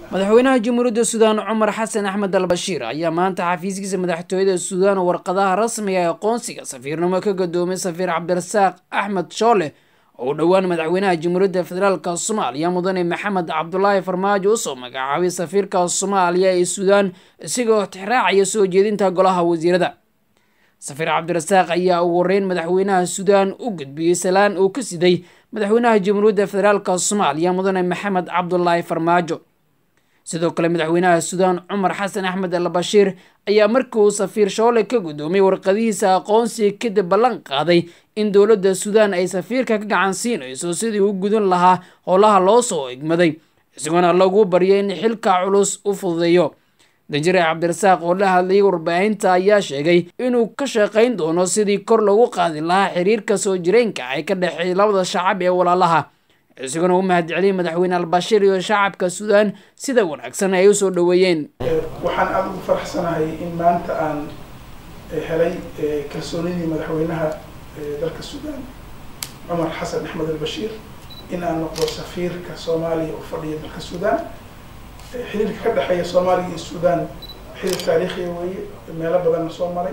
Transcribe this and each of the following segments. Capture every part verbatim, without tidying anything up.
madaxweynaha jamhuuriyadda Suudaan Cumar Xasan Axmed al-Bashiir ayaa maanta xafiiskiisa madaxtooyada Suudaan warqadaha rasmiga ah ee aqoonsiga safiirnimo ka gadoomay safiir Cabdirasaaq Axmed Shoole oo dhawaan madaxweynaha jamhuuriyadda federaalka Soomaaliya mudane Maxamed Cabdullaahi Farmaajo soo magacaabay safiirka Soomaaliya ee Suudaan isagoo tixraacaya soo jeedinta golaha wasiirada. safiir Cabdirasaaq ayaa ugu horeyn madaxweynaha Suudaan u gudbiyay salaan uu ka siday madaxweynaha jamhuuriyadda federaalka Soomaaliya mudane Maxamed Cabdullaahi Farmaajo. sidoo kale madaxweynaha Suudaan Cumar Xasan Axmed al-Bashiir ayaa markii uu safiir Shoole ka gudoomay warqadihiisa aqoonsiga kadib ballan qaaday in dowladda Suudaan ay safiirka ka gacan siinayso sidii uu gudan lahaa howlaha loo soo igmaday isagoona lagu baryay in xilka culus u fududeeyo. Danjire Cabdirasaaq oo la hadlayay warbaahinta ayaa sheegay inuu ka shaqayn doono sidii kor loogu qaadi lahaa xiriirka soo jireenka ay ka dhaxeeyay labada shacab ee walaalaha isaguna u mahadceliyay madaxweyne al-Bashiir iyo shacabka Suudaan sida wanaagsan ay u soo dhaweeyeen. waxaan aad ugu faraxsanahay in maanta aan helay kalsoonidii madaxweynaha dalka Suudaan Cumar Xasan Axmed al-Bashiir in aan noqdo safiirka Soomaaliya u fadhiyo dalka Suudaan. xiriirka ka dhaxeeya Soomaaliya iyo Suudaan xiriir taariikhi ah weeye meelo badan soo maray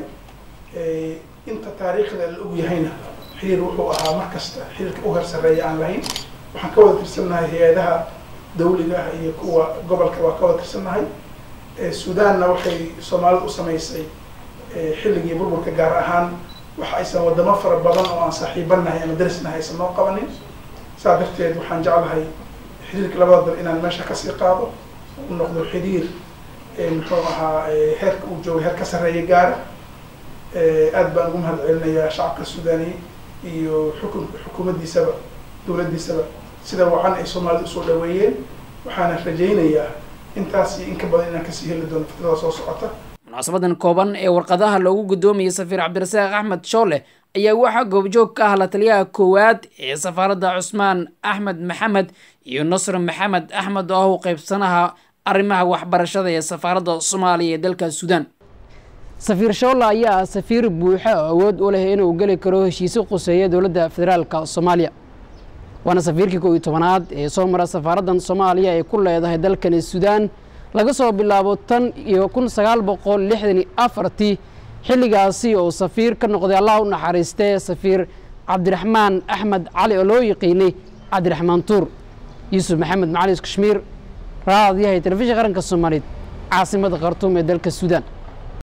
inta taariikhda la og yahayna xiriir wuxuu ahaa markasta xiriirka u horsareeya aan lahayn. waxaan ka wada tirsannahay hay-adaha dawliga ah iyo kuwa gobolka waa ka wada tirsannahay. Suudaanna waxay Soomaalida u samaysay xilligii burburka gaar ahaan waxa aysan wadamo fara badan oo aan saaxiibanahay ama darisnahay aysan noo qabanin. saa darteed waxaan jeclahay xiriirka labada dal inaan meesha kasii qaado u noqdo xiriir muxuu ahaa heerka uu joogo heer ka sarreeya gaara. aad baan ugu mahad celinayaa shacabka Suudaani iyo xukun xukuumaddiisaba dowladdiisaba sida wacan ay Soomaalida usoo dhaweeyeen. waxaana rajaynayaa intaas iyo in ka badan inaan kasii heli doono fikrada soo socota. munaasabadan kooban ee warqadaha loogu gudoomiyay safiir Cabdirasaaq Axmed Shoole ayaa waxaa goobjoog ka ah la taliyaha koowaad ee safaaradda Cusmaan Axmed Maxamed iyo Nasr Maxamed Axmed oo u qaybsanaha arrimaha waxbarashada ee safaaradda Soomaaliya ee dalka Suudaan. safiir Shoole ayaa safiir buuxa oo awood u leh inuu gali karo heshiisyo quseeya dowladda federaalka Soomaaliya. waana safiirkii koob iyo tobanaad ee soo mara safaaraddan Soomaaliya ee ku leedahay dalkan Suudaan laga soo bilaabo tan iyo kun sagaal boqol lixdan iyo afartii xilligaasi oo safiir ka noqday Allah u naxariistay safiir Cabdiraxmaan Axmed Cali oo loo yaqiinay Cabdiraxmaan Tuur. Yuusuf Maxamed Macalin Kashmiir raadiyaha telefishinka qaranka Soomaaliyeed caasimada Khartoum ee dalka Suudaan.